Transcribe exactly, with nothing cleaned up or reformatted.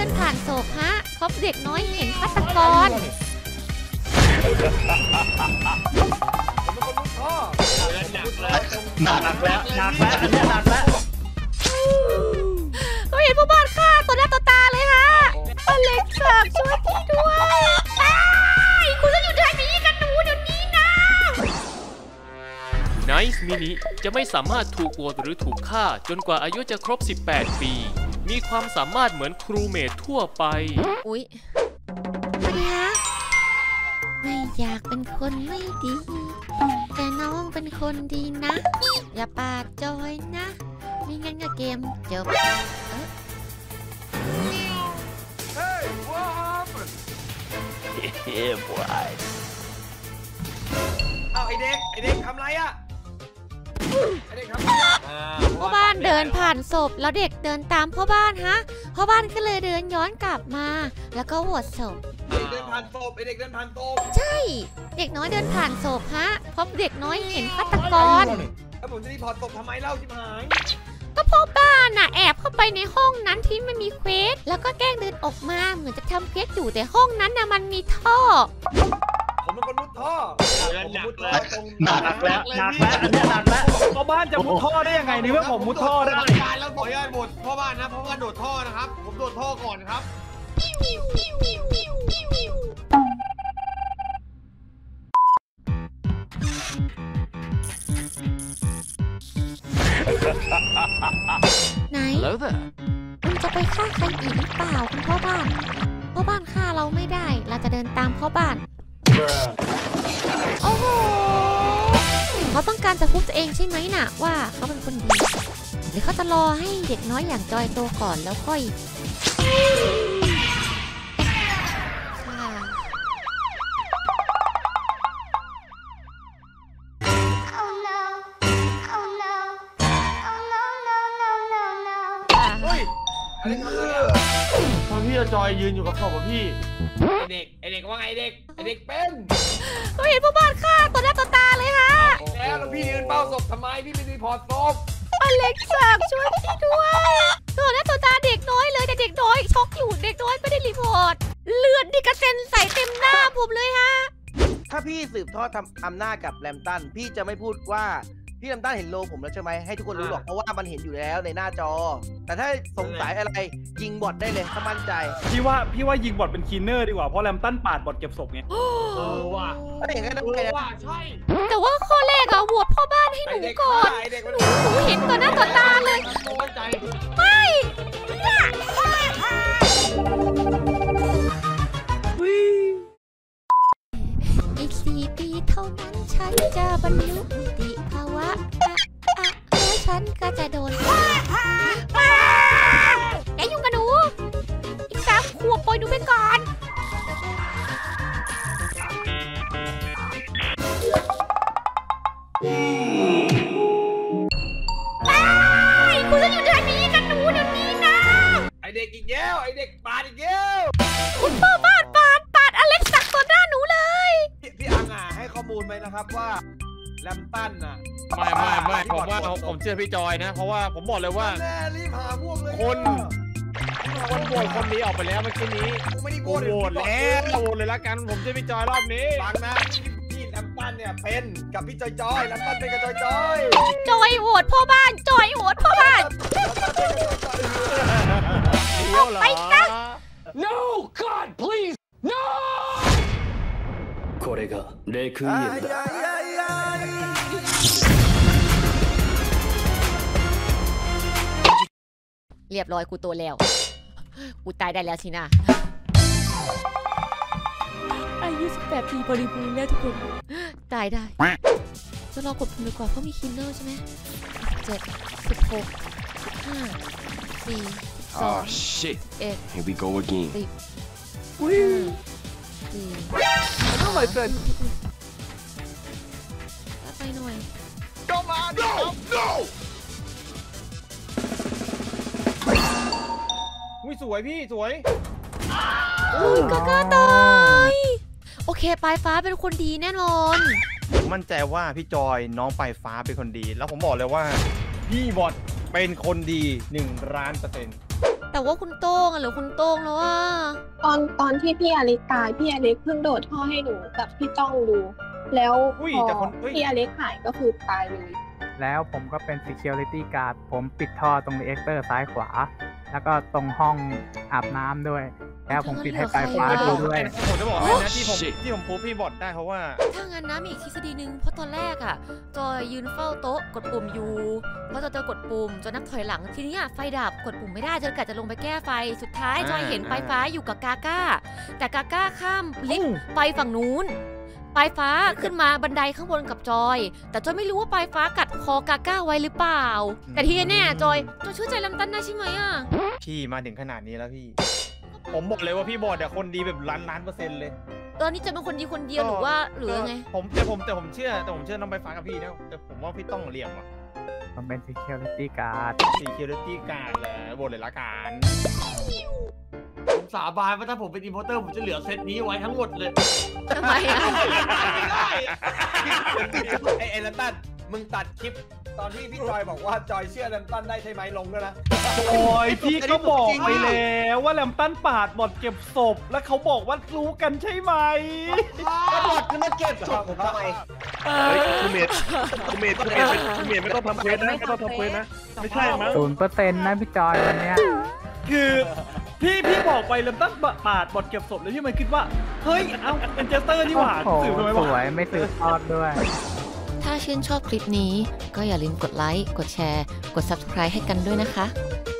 นผ่านศพฮะพบเด็กน้อยเห็นฆาตกรหนักแล้วหนักแล้วอันนี้หนักแล้วก็เห็นพ่อบ้านฆ่าตัวหน้าตัวตาเลยฮะอเล็กซ์ช่วยพี่ด้วยคุณจะอยู่ทางนี้กันหนูเดี๋ยวนี้นะไนซ์มินิจะไม่สามารถถูกโหวตหรือถูกฆ่าจนกว่าอายุจะครบสิบแปดปีมีความสามารถเหมือนครูเมททั่วไปอุ๊ยสวัสดีฮะไม่อยากเป็นคนไม่ดีแต่น้องเป็นคนดีนะอย่าปาดจอยนะไม่งั้นก็เกมจบเฮ้ยว้าวเฮ้ยบอยเอาไอเด็กไอเด็กทำไรอะไอเด็กทำไรอะพ่อบ้านเดินผ่านศพแล้วเด็กเดินตามพ่อบ้านฮะพ่อบ้านก็เลยเดินย้อนกลับมาแล้วก็โหวตศพเด็กเดินผ่านศพไอเด็กเดินผ่านศพใช่เด็กน้อยเดินผ่านศพฮะพบเด็กน้อยเห็นฆาตกรแล้วผมจะรีพอร์ตศพทำไมเล่าชิบหายก็พ่อบ้านน่ะแอบเข้าไปในห้องนั้นที่ไม่มีเควสแล้วก็แกล้งเดินออกมาเหมือนจะทำเควสอยู่แต่ห้องนั้นน่ะมันมีท่อผมเป็นคนมุดท่อผมมุดท่อตรงหนักแล้วหนักแล้วอันนี้หนักแล้วพ่อบ้านจะมุดท่อได้ยังไงนี่ว่าผมมุดท่อได้การแล้วขออนุญาตหมดพ่อบ้านนะพ่อบ้านโดดท่อนะครับผมโดดท่อก่อนครับไหนคุณจะไปฆ่าใครอีกหรือเปล่าคุณพ่อบ้านพ่อบ้านฆ่าเราไม่ได้เราจะเดินตามพ่อบ้านโอ้โหเขาต้องการจะพูดตัวเองใช่ไหมน่ะว่าเขาเป็นคนดีหรือเขาจะรอให้เด็กน้อยอย่างจอยโตก่อนแล้วค่อยพอพี่จอยยืนอยู่กับศพพี่ไอเด็กไอเด็กว่าไงเด็กไอเด็กเป็นก็เห็นพ่อบ้านฆ่าตัวหน้าตัวตาเลยฮะแล้วแล้วพี่ยืนเป้าศพทำไมพี่ไม่รีพอร์ตศพอเล็กซ์ช่วยพี่ด้วยตัวหน้าตัวตาเด็กน้อยเลยแต่เด็กน้อยช็อกอยู่เด็กน้อยไม่ได้รีพอร์ตเลือดดิกระเซ็นใส่เต็มหน้าผมเลยฮะถ้าพี่สืบทอดทำอำนาจกับแรมตันพี่จะไม่พูดว่าพี่แรมตันเห็นโลผมแล้วใช่ไหมให้ทุกคนรู้หรอกเพราะว่ามันเห็นอยู่แล้วในหน้าจอแต่ถ้าสงสัยอะไรยิงบอทได้เลยถ้ามั่นใจพี่ว่าพี่ว่ายิงบอทเป็นคีนเนอร์ดีกว่าเพราะแรมตันปาดบอทเก็บศพไงเออว่ะไม่อย่างนั้นเลยว่าใช่แต่ว่าข้อแรกอะโหวตพ่อบ้านให้หนูก่อนหนูเห็นต่อหน้าต่อตาเลยไม่อีกสี่ปีเท่านั้นฉันจะบรรลุนิติภาวะแล้วฉันก็จะโดนแกยุ่งกับหนูอีกสามขวบปล่อยหนูไปก่อนคุณจะอยู่ทางนี้กันหนูเดี๋ยวนี้นะไอเด็กอีกแล้วไอเด็กปาดอีกแล้วคุณพ่อบ้านปาดปาดอเล็กซ์สักต่อหน้าหนูเลยพี่อังอ่ะให้ข้อมูลไหมนะครับว่าแรมตันน่ะไม่ไม่ไม่ผมว่าผมเชื่อพี่จอยนะเพราะว่าผมบอกเลยว่าคนคนโหวตคนนี้ออกไปแล้วเมื่อกี้นี้โหวตแล้วโหวตเลยละกันผมเชื่อพี่จอยรอบนี้ฟังนะพี่แรมตันเนี่ยเป็นกับพี่จอยจอยแรมตันเป็นกับจอยจอยจอยโหวตพ่อบ้านจอยโหวตพ่อบ้านออกไปนะ No God please no これがレクイエムだเรียบร้อยกูโตแล้วกูตายได้แล้วสินะอายุสิบแปดปีบริบูรณ์แล้วทุกคนตายได้จะรอกดปุ่มดีกว่าเพราะมีคินเนอร์ใช่ไหมเจ็ดสิบหกสิบห้าสี่สองเอ็ด Here we go again สิบสี่เท่าไหร่เป็นไปหน่อยก็มา no no อุ้ยสวยพี่สวยก็กล้าตายโอเคปลายฟ้าเป็นคนดีแน่นอนผมมั่นใจว่าพี่จอยน้องปลายฟ้าเป็นคนดีแล้วผมบอกเลยว่าพี่บอทเป็นคนดีหนึ่งล้านเปอร์เซ็นต์แต่ว่าคุณโต้งอะหรือคุณโต้งแล้วว่าตอนตอนที่พี่อเล็กตายพี่อเล็กเพิ่งโดดท่อให้หนูกับพี่ต้องดู แล้วพอพี่อเล็กหายก็คือตายเลยแล้วผมก็เป็น security guard ผมปิดท่อตรงรีแอคเตอร์ซ้ายขวา แล้วก็ตรงห้องอาบน้ำด้วย แล้วผมปิดให้ปลายฟ้าดูด้วยผมจะบอกให้นะที่ผมที่ผมพูดพี่บอดได้เพราะว่าถ้างั้นนะมีอีกทฤษฎีหนึ่งเพราะตอนแรกอะจอยยืนเฝ้าโต๊ะกดปุ่มอยู่เพราะจอยเจอกดปุ่มจอยนับถอยหลังทีนี้ไฟดับกดปุ่มไม่ได้จอยกะจะลงไปแก้ไฟสุดท้ายจอยเห็นปลายฟ้าอยู่กับกาก้าแต่กาก้าข้ามลิฟต์ไปฝั่งนู้นปลายฟ้าขึ้นมาบันไดข้างบนกับจอยแต่จอยไม่รู้ว่าปลายฟ้ากัดคอกาก้าไว้หรือเปล่าแต่ที่แน่ๆจอยจอยเชื่อใจแลมตันได้ใช่ไหมอะพี่มาถึงขนาดนี้แล้วพี่ผมบอกเลยว่าพี่บอดเนี่ยคนดีแบบล้านล้านเปอร์เซ็นต์เลยตอนนี้จะเป็นคนดีคนเดียวหรือว่าหรือไงผมแต่ผมแต่ผมเชื่อแต่ผมเชื่อน้องใบฟ้ากับพี่นะแต่ผมว่าพี่ต้องเลี่ยมอ่ะมันเป็น security guard security guard เลยบนเลยละกันผมสาบานว่าถ้าผมเป็นอินโพเตอร์ผมจะเหลือเซตนี้ไว้ทั้งหมดเลยทำไมอ่ะไอ้ไอ้แลมตันมึงตัดคลิปตอนที่พี่จอยบอกว่าจอยเชื่อแลมตันได้ใช่ไหมลงด้วยนะโอ้ยพี่ก็บอกไปแล้วว่าแลมตันปาดบอดเก็บศพแล้วเขาบอกว่ารู้กันใช่ไหมก็บอดมาเก็บศพผมทำไมคุณเมดคุณเมดคุณเมดคุณเมดไม่ต้องทำเควสนะไม่ต้องทำเควสนะไม่ใช่มั้งศูนย์เปอร์เซ็นต์นะพี่จอยวันเนี้ยคือพี่พี่บอกไปแลมตันปาดบอดเก็บศพแล้วพี่มันคิดว่าเฮ้ยเอ้าเป็นเจสเตอร์นี่หว่าสืบทำไมวะสวยไม่สืบทอดด้วยถ้าชื่นชอบคลิปนี้ก็อย่าลืมกดไลค์ กดแชร์ กด ซับสไครบ์ ให้กันด้วยนะคะ